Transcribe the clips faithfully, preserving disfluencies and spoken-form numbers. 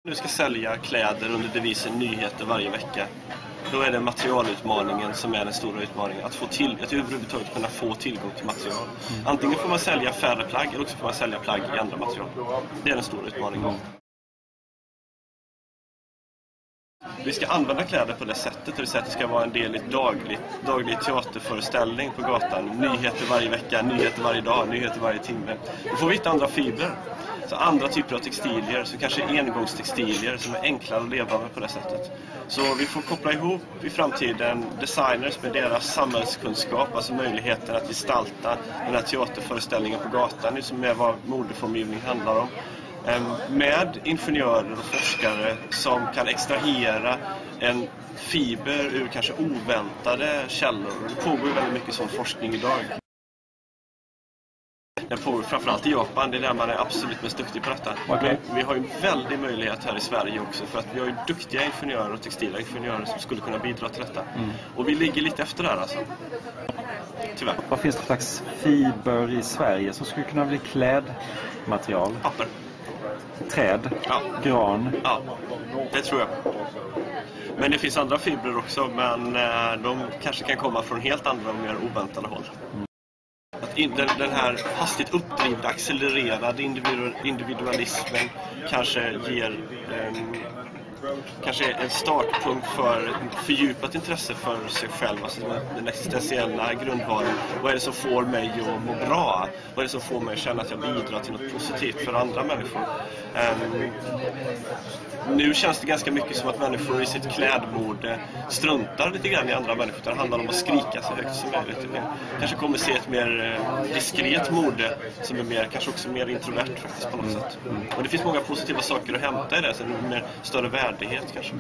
Nu ska sälja kläder under devisen nyheter varje vecka. Då är det materialutmaningen som är den stora utmaningen. Att få till, att överhuvudtaget kunna få tillgång till material. Antingen får man sälja färre plagg eller också får man sälja plagg i andra material. Det är den stora utmaningen. Vi ska använda kläder på det sättet, det vill säga att det ska vara en del i ett dagligt, daglig teaterföreställning på gatan. Nyheter varje vecka, nyheter varje dag, nyheter varje timme. Då får vi hitta andra fibrer. Så andra typer av textilier, så kanske engångstextilier som är enklare att leva med på det sättet. Så vi får koppla ihop i framtiden designers med deras samhällskunskap, alltså möjligheten att gestalta den här teaterföreställningen på gatan, det som är vad modeformgivning handlar om. Med ingenjörer och forskare som kan extrahera en fiber ur kanske oväntade källor. Det pågår väldigt mycket sån forskning idag. Det pågår framförallt i Japan, det är där man är absolut mest duktig på detta. Okay. Men vi har ju väldigt möjlighet här i Sverige också, för att vi har ju duktiga ingenjörer och textila ingenjörer som skulle kunna bidra till detta. Mm. Och vi ligger lite efter där alltså. Tyvärr. Vad finns det för slags fiber i Sverige som skulle kunna bli klädmaterial? Papper. Träd? Ja. Gran? Ja, det tror jag. Men det finns andra fibrer också, men de kanske kan komma från helt andra och mer oväntade håll. Mm. Att in, den, den här hastigt uppdrivna, accelererade individu, individualismen kanske ger um, kanske en startpunkt för ett fördjupat intresse för sig själv, alltså den existentiella grundvalen. Vad är det som får mig att må bra? Vad är det som får mig att känna att jag bidrar till något positivt för andra människor? Um, nu känns det ganska mycket som att människor i sitt klädmode struntar lite grann i andra människor, utan det handlar om att skrika så högt som möjligt. Kanske kommer se ett mer diskret mode som är mer, kanske också mer introvert faktiskt på något sätt. Och det finns många positiva saker att hämta i det, så en mer större värdighet kanske.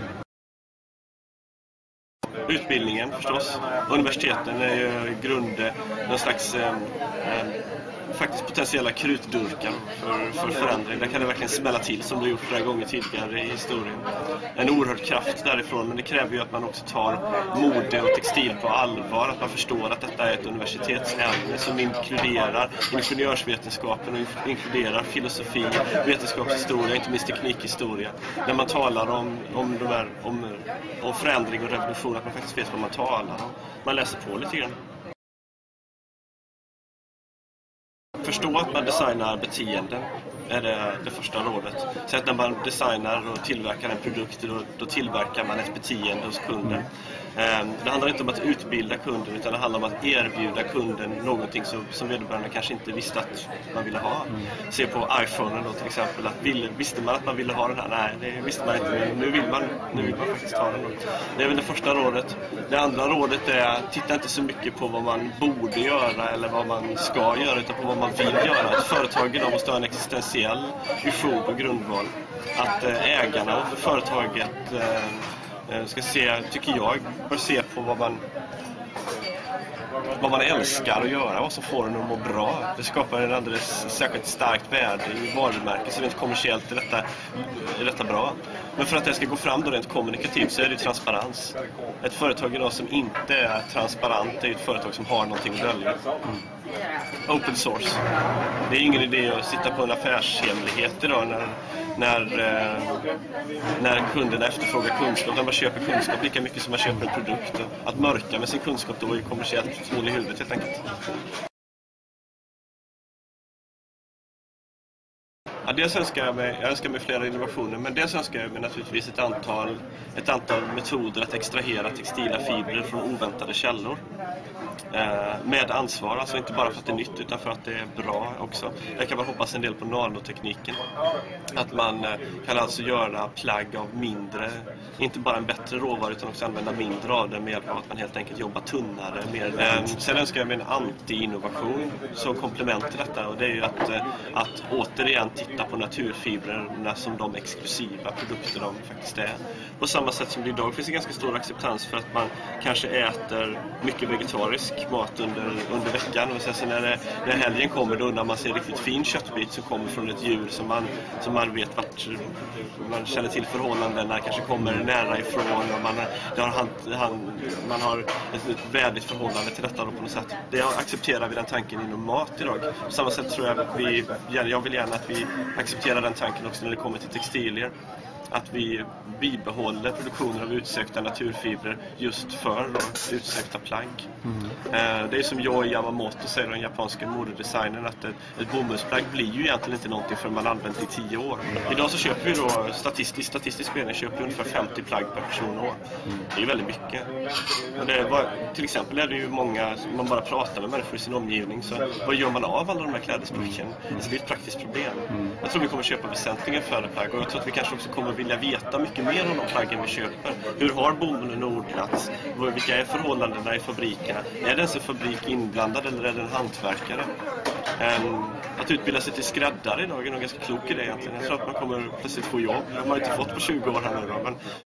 Utbildningen förstås. Universiteten är ju grund, någon slags eh, eh, faktiskt potentiella krutdurkar för, för förändring. Där kan det verkligen smälla till som det gjort flera gånger tidigare i historien. En oerhörd kraft därifrån, men det kräver ju att man också tar mode och textil på allvar. Att man förstår att detta är ett universitetsämne som inkluderar ingenjörsvetenskapen och inkluderar filosofi, vetenskapshistoria, inte minst teknikhistoria. När man talar om, om, de här, om, om förändring och revolution, att man faktiskt vet vad man talar om. Man läser på lite grann. Förstå att man designar beteenden är det, det första rådet. Så att när man designar och tillverkar en produkt, då, då tillverkar man ett beteende hos kunden. Mm. Det handlar inte om att utbilda kunden, utan det handlar om att erbjuda kunden någonting som, som vederbörande kanske inte visste att man ville ha. Mm. Se på iPhone då till exempel, att ville, visste man att man ville ha den här? Nej, det visste man inte, men nu vill man, nu vill man faktiskt ha den. Det är väl det första rådet. Det andra rådet är, titta inte så mycket på vad man borde göra eller vad man ska göra, utan på vad man vill göra. Att företagen måste ha en existentiell vision och grundval. Att ägarna av företaget ska se, tycker jag, bör se på vad man vad man älskar att göra, vad som får en att må bra. Det skapar en alldeles särskilt starkt värde i varumärket, så rent kommersiellt är detta, är detta bra. Men för att det ska gå fram då rent kommunikativt så är det transparens. Ett företag idag som inte är transparent är ett företag som har någonting att dölja. Mm. Open source. Det är ingen idé att sitta på en affärshemlighet idag när, när, när kunderna efterfrågar kunskap. När man köper kunskap lika mycket som man köper en produkt. Att mörka med sin kunskap då är kommersiellt hål i huvudet helt enkelt. Ja, dels önskar jag, mig, jag önskar mig flera innovationer, men dels önskar jag mig naturligtvis ett antal, ett antal metoder att extrahera textila fibrer från oväntade källor. Eh, med ansvar, alltså inte bara för att det är nytt utan för att det är bra också. Jag kan bara hoppas en del på nanotekniken. Att man eh, kan alltså göra plagg av mindre, inte bara en bättre råvara utan också använda mindre av det med hjälp av att man helt enkelt jobbar tunnare. Mer. Eh, sen önskar jag mig en anti-innovation som komplement till detta, och det är ju att, eh, att återigen titta på naturfibrerna som de exklusiva produkter de faktiskt är. På samma sätt som det idag finns en ganska stor acceptans för att man kanske äter mycket vegetarisk mat under, under veckan, och sen när, det, när helgen kommer då undrar man sig en riktigt fin köttbit som kommer från ett djur som man, som man vet vart man känner till förhållandena, kanske kommer nära ifrån, och man, det har, han, han, man har ett, ett värdigt förhållande till detta då på något sätt. Det accepterar vi den tanken inom mat idag. På samma sätt tror jag att vi, jag vill gärna att vi accepterar den tanken också när det kommer till textilier. att vi bibehåller produktionen av utsökta naturfibrer just för då, utsökta plagg. Mm. Eh, det är som Yohei Yamamoto säger, den japanska modedesignern, att ett, ett bomullsplagg blir ju egentligen inte någonting för man använt i tio år. Idag så köper vi då, statistiskt, statistiskt mening, köper vi ungefär femtio plagg per person och år. Mm. Det är ju väldigt mycket. Och det var, till exempel är det ju många, man bara pratar med människor i sin omgivning, så vad gör man av alla de här klädesplaggen? Mm. Alltså det är ett praktiskt problem. Mm. Jag tror vi kommer köpa väsentligen färre plagg, och jag tror att vi kanske också kommer vilja veta mycket mer om de plaggen vi köper. Hur har bomullen odlats? Vilka är förhållandena i fabrikerna? Är det ens en fabrik inblandad eller är det en hantverkare? Um, att utbilda sig till skräddare idag är nog ganska klok idé egentligen. Jag tror att man kommer plötsligt få jobb. Det har man inte fått på tjugo år här nu då, men